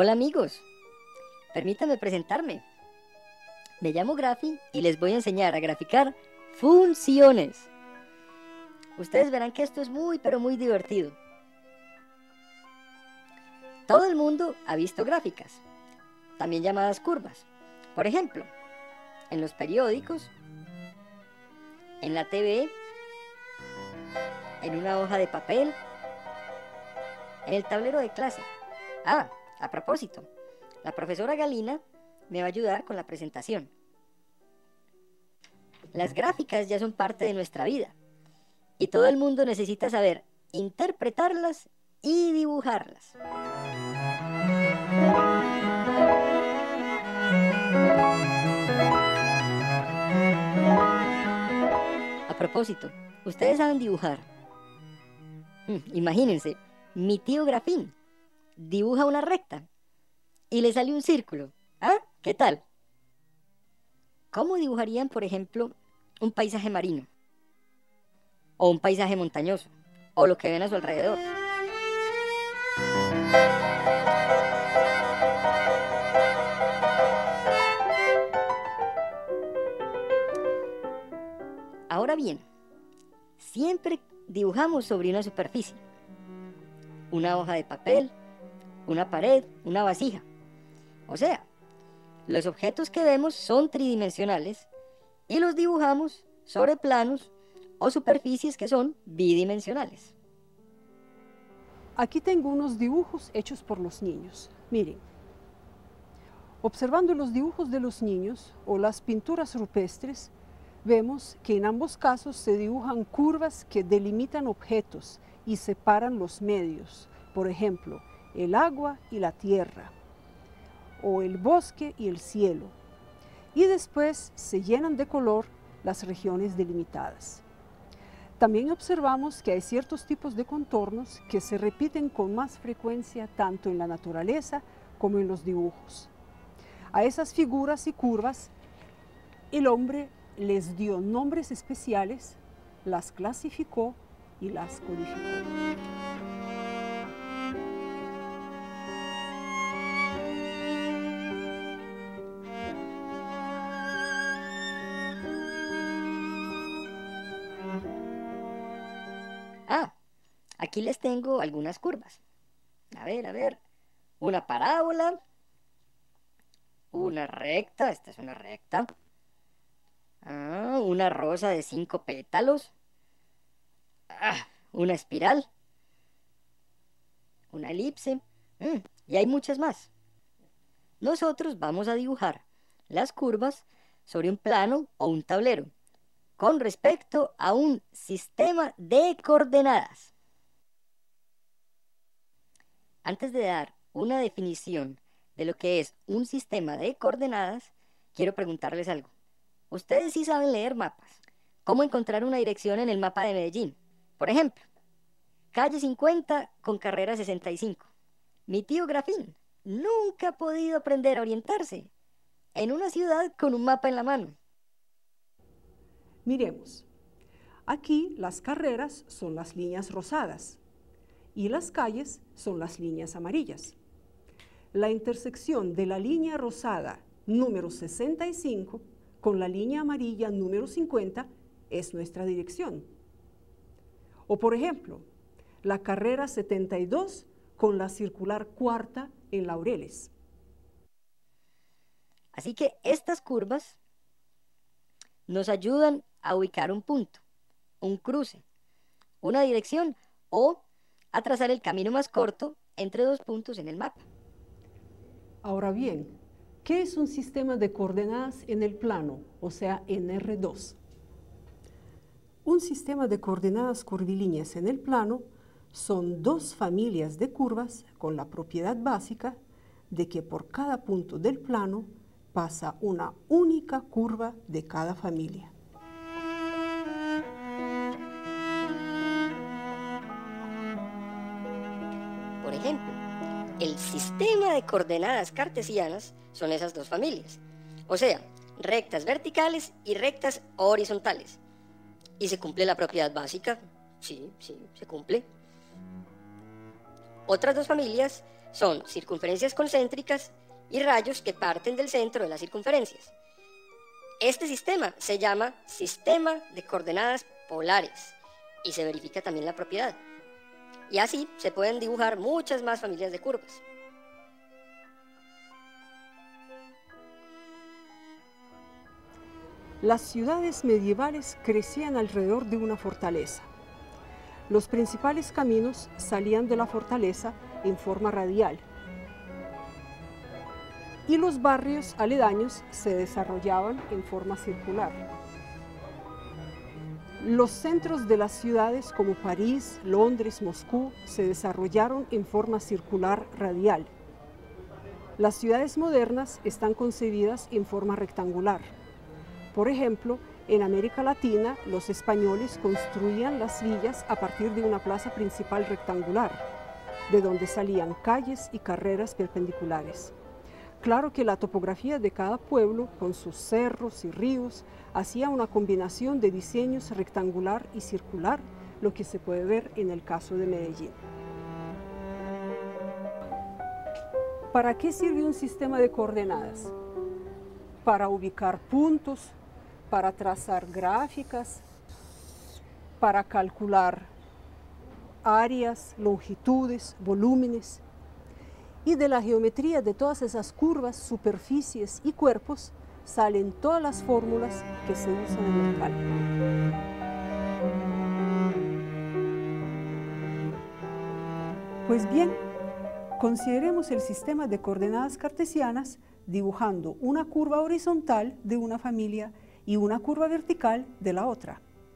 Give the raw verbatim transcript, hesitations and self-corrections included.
Hola amigos, permítanme presentarme. Me llamo Grafi y les voy a enseñar a graficar funciones. Ustedes verán que esto es muy pero muy divertido. Todo el mundo ha visto gráficas, también llamadas curvas. Por ejemplo, en los periódicos, en la T V, en una hoja de papel, en el tablero de clase. Ah, a propósito, la profesora Galina me va a ayudar con la presentación. Las gráficas ya son parte de nuestra vida y todo el mundo necesita saber interpretarlas y dibujarlas. A propósito, ¿ustedes saben dibujar? Hmm, imagínense, mi tío Grafín dibuja una recta y le sale un círculo. ¿Ah? ¿Qué tal? ¿Cómo dibujarían, por ejemplo, un paisaje marino? O un paisaje montañoso, o lo que ven a su alrededor. Ahora bien, siempre dibujamos sobre una superficie. Una hoja de papel, una pared, una vasija. O sea, los objetos que vemos son tridimensionales y los dibujamos sobre planos o superficies que son bidimensionales. Aquí tengo unos dibujos hechos por los niños. Miren, observando los dibujos de los niños o las pinturas rupestres, vemos que en ambos casos se dibujan curvas que delimitan objetos y separan los medios. Por ejemplo, el agua y la tierra, o el bosque y el cielo. Y después se llenan de color las regiones delimitadas. También observamos que hay ciertos tipos de contornos que se repiten con más frecuencia tanto en la naturaleza como en los dibujos. A esas figuras y curvas, el hombre les dio nombres especiales, las clasificó y las codificó. Ah, aquí les tengo algunas curvas. A ver, a ver. Una parábola. Una recta. Esta es una recta. Ah, una rosa de cinco pétalos. Ah, una espiral. Una elipse. Mm, y hay muchas más. Nosotros vamos a dibujar las curvas sobre un plano o un tablero con respecto a un sistema de coordenadas. Antes de dar una definición de lo que es un sistema de coordenadas, quiero preguntarles algo. Ustedes sí saben leer mapas. ¿Cómo encontrar una dirección en el mapa de Medellín? Por ejemplo, calle cincuenta con carrera sesenta y cinco. Mi tío Grafín nunca ha podido aprender a orientarse en una ciudad con un mapa en la mano. Miremos, aquí las carreras son las líneas rosadas y las calles son las líneas amarillas. La intersección de la línea rosada número sesenta y cinco con la línea amarilla número cincuenta es nuestra dirección. O por ejemplo, la carrera setenta y dos con la circular cuarta en Laureles. Así que estas curvas nos ayudan a ubicar un punto, un cruce, una dirección o a trazar el camino más corto entre dos puntos en el mapa. Ahora bien, ¿qué es un sistema de coordenadas en el plano, o sea, en erre dos? Un sistema de coordenadas curvilíneas en el plano son dos familias de curvas con la propiedad básica de que por cada punto del plano pasa una única curva de cada familia. Por ejemplo, el sistema de coordenadas cartesianas son esas dos familias, o sea, rectas verticales y rectas horizontales. ¿Y se cumple la propiedad básica? Sí, sí, se cumple. Otras dos familias son circunferencias concéntricas y rayos que parten del centro de las circunferencias. Este sistema se llama sistema de coordenadas polares y se verifica también la propiedad. Y así se pueden dibujar muchas más familias de curvas. Las ciudades medievales crecían alrededor de una fortaleza. Los principales caminos salían de la fortaleza en forma radial y los barrios aledaños se desarrollaban en forma circular. Los centros de las ciudades como París, Londres, Moscú se desarrollaron en forma circular radial. Las ciudades modernas están concebidas en forma rectangular. Por ejemplo, en América Latina, los españoles construían las villas a partir de una plaza principal rectangular, de donde salían calles y carreras perpendiculares. Claro que la topografía de cada pueblo, con sus cerros y ríos, hacía una combinación de diseños rectangular y circular, lo que se puede ver en el caso de Medellín. ¿Para qué sirve un sistema de coordenadas? Para ubicar puntos, para trazar gráficas, para calcular áreas, longitudes, volúmenes. Y de la geometría de todas esas curvas, superficies y cuerpos salen todas las fórmulas que se usan en el cálculo. Pues bien, consideremos el sistema de coordenadas cartesianas dibujando una curva horizontal de una familia y una curva vertical de la otra.